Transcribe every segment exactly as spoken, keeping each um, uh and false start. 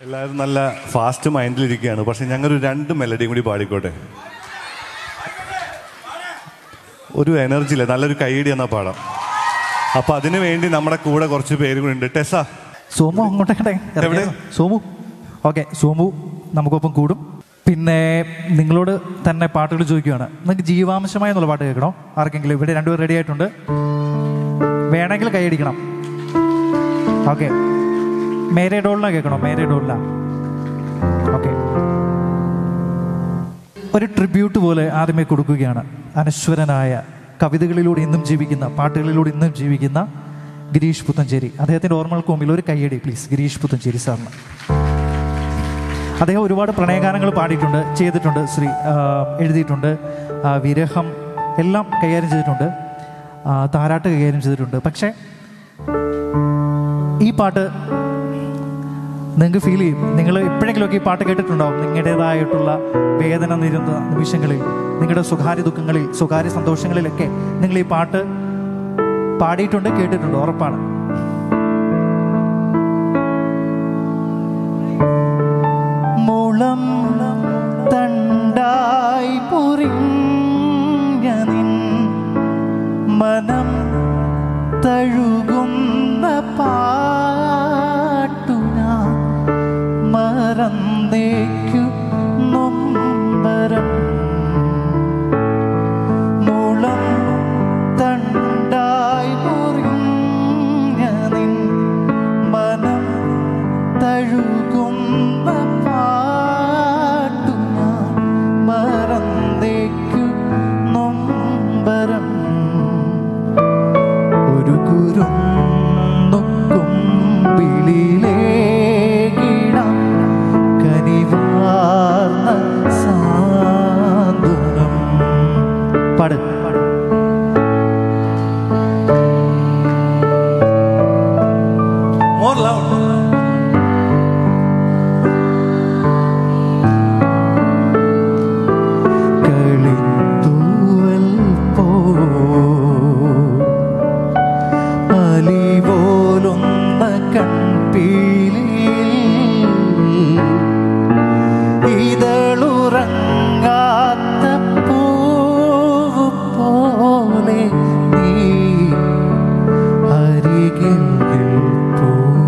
എല്ലാവരും നല്ല ഫാസ്റ്റ് മൈൻഡിലിരിക്കുകയാണ്. പക്ഷെ ഞങ്ങളൊരു രണ്ട് മെലഡിയും കൂടി പാടിക്കോട്ടെ. ഒരു എനർജി ഇല്ല, നല്ലൊരു കൈയടി എന്നാ പാടാം. അപ്പൊ അതിനു വേണ്ടി നമ്മുടെ കൂടെ കുറച്ച് പേര് കൂടി ഉണ്ട്. ടെസ, സോമു അങ്ങോട്ടേ. സോമു ഓക്കെ, സോമു നമുക്കൊപ്പം കൂടും. പിന്നെ നിങ്ങളോട് തന്നെ പാട്ടുകൾ ചോദിക്കുകയാണ്. നിങ്ങൾക്ക് ജീവാംശമായ എന്നുള്ള പാട്ട് കേൾക്കണോ? ആർക്കെങ്കിലും? ഇവിടെ രണ്ടുപേർ റെഡി ആയിട്ടുണ്ട്. വേണമെങ്കിൽ കൈയടിക്കണം. ഓക്കെ, മേരെ ഡോളിന കേൾക്കണോ? മേരെ ഡോളിന. ഓക്കെ, ഒരു ട്രിബ്യൂട്ട് പോലെ ആദ്യമേ കൊടുക്കുകയാണ്. അനശ്വരനായ കവിതകളിലൂടെ ഇന്നും ജീവിക്കുന്ന, പാട്ടുകളിലൂടെ ഇന്നും ജീവിക്കുന്ന ഗിരീഷ് പുത്തഞ്ചേരി. അദ്ദേഹത്തിൻ്റെ ഓർമ്മകൾക്ക് മുമ്പിൽ ഒരു കയ്യടി പ്ലീസ്, ഗിരീഷ് പുത്തഞ്ചേരി സാറിന്. അദ്ദേഹം ഒരുപാട് പ്രണയഗാനങ്ങൾ പാടിയിട്ടുണ്ട്, ചെയ്തിട്ടുണ്ട്, ശ്രീ എഴുതിയിട്ടുണ്ട്, വിരഹം എല്ലാം കൈകാര്യം ചെയ്തിട്ടുണ്ട്, താരാട്ട് കൈകാര്യം ചെയ്തിട്ടുണ്ട്. പക്ഷേ ഈ പാട്ട് നിങ്ങൾക്ക് ഫീൽ ചെയ്യും. നിങ്ങൾ എപ്പോഴെങ്കിലുമൊക്കെ ഈ പാട്ട് കേട്ടിട്ടുണ്ടാവും. നിങ്ങളുടേതായിട്ടുള്ള വേദന നിരുന്ന നിമിഷങ്ങളിൽ, നിങ്ങളുടെ സ്വകാര്യ ദുഃഖങ്ങളിൽ, സ്വകാര്യ സന്തോഷങ്ങളിലൊക്കെ നിങ്ങൾ ഈ പാട്ട് പാടിയിട്ടുണ്ട്, കേട്ടിട്ടുണ്ട്, ഉറപ്പാണ്. മുളം തണ്ടായി പൊറിഞ്ഞ നിൻ മനം തഴുകുന്ന പാട്ടു ഞാൻ മറന്നേക്കു നൊമ്പരം. മുളം തണ്ടായി പൊറിഞ്ഞ നിൻ മനം തഴുകുന്ന പാട്ടു ഞാൻ മറന്നേക്കു നൊമ്പരം. ഒരു കുരുന്നൊക്കും വിളിയിലേകിടാം കനിവാർന്ന സാന്ത്വനം. പാട്. More loud. കളിത്തൂവൽ പോ അലിപോലൊന്ന കൺപീലിൽ ഇതളുറങ്ങാത്ത പൂവ് പോലെ നീ അരികിൽ നിൽപ്പൂ.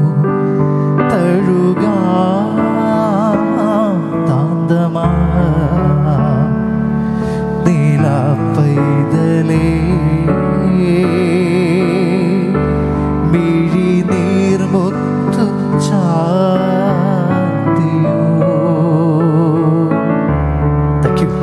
തഴുകാം താന്തമാ നീലാപ്പൈതലേ മിഴി നീർമുത്തു ചാർത്തിയോ. Thank you.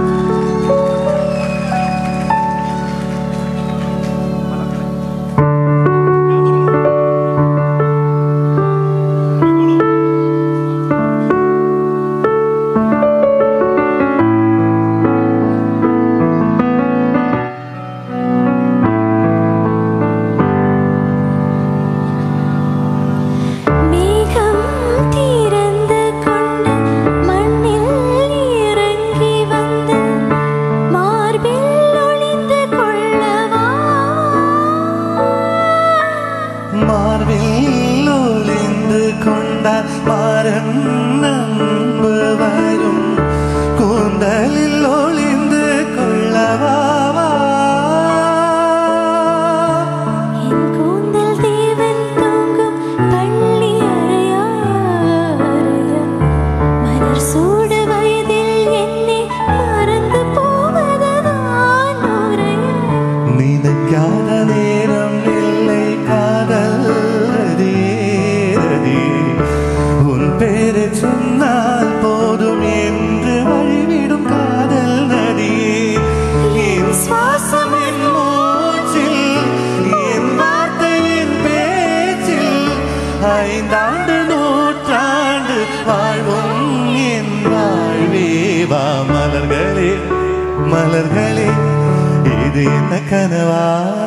ஐந்தாண்டு நூற்றாண்டு வாழ்வும் என் வாழ்வேவா. மலர்களே மலர்களே இது என்ன கனவா?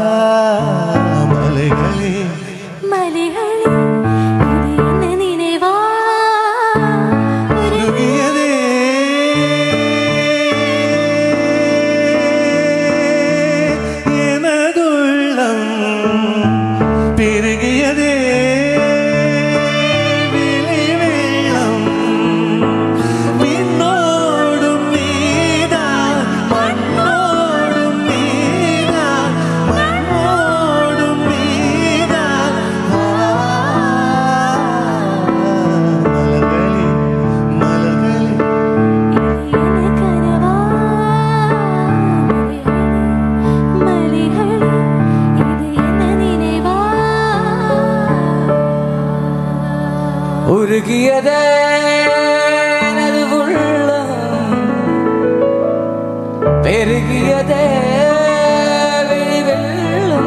மலைகளே மலைகளே இது என்ன நினைவா? உருகியதே எனதுள்ளம், பெருகியதே விழி வெள்ளம். ഉരുകിയതേ ഉള്ളം പെരുകിയതേ വെള്ളം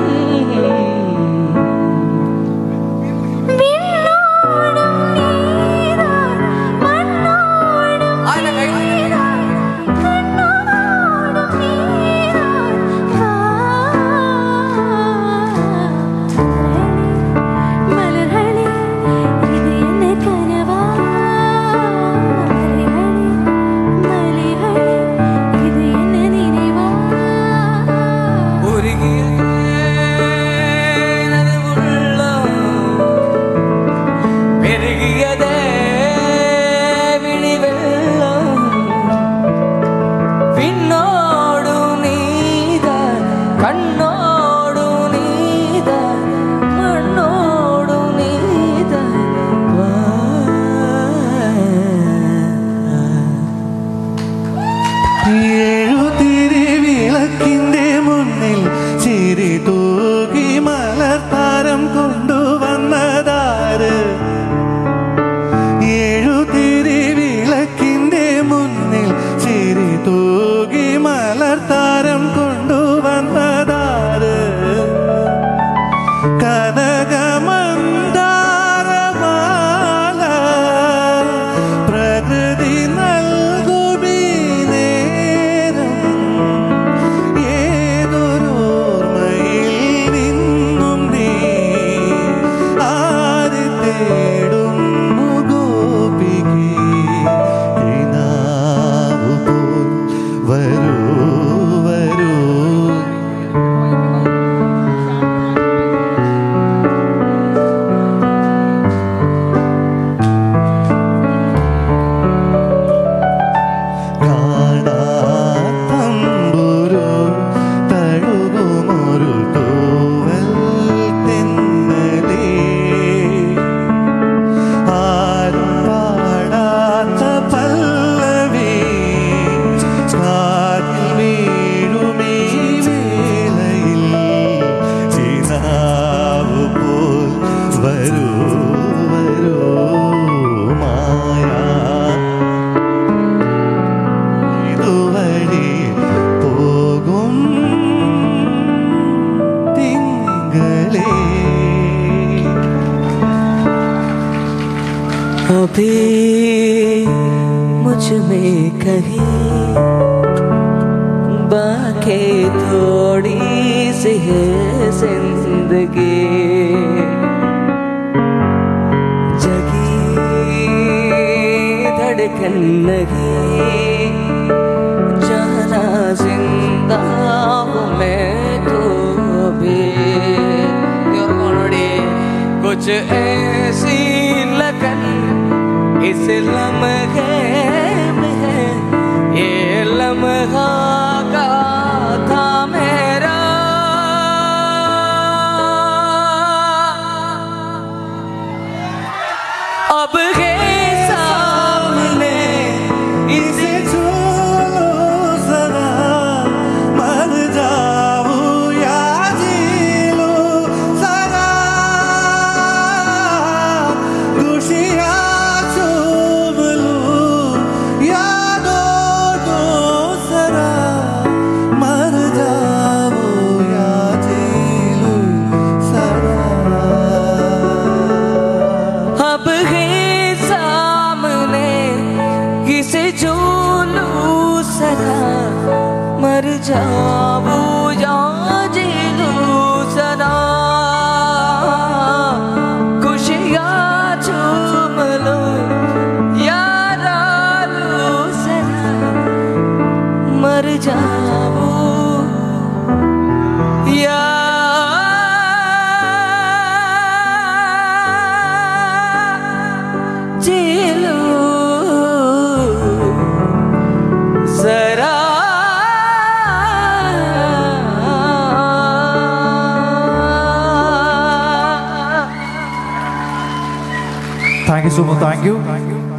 अभी मुझ में कहीं बाकी थोड़ी सी है जिंदगी जगी धड़कन लगी जाना जिंदा हूँ मैं तो भी कुछ ऐसी लगन इस लम्हे में है ये लम्हा का था मेरा अब है सामने इसे छोड़ो जरा मर जाऊं या जी लो जरा खुशियाँ मर जाऊं या जी लूं सदा खुशियाँ झूम लूं यारा लूं सदा मर जाऊं या जी लूं जरा Thank you so much. Thank you.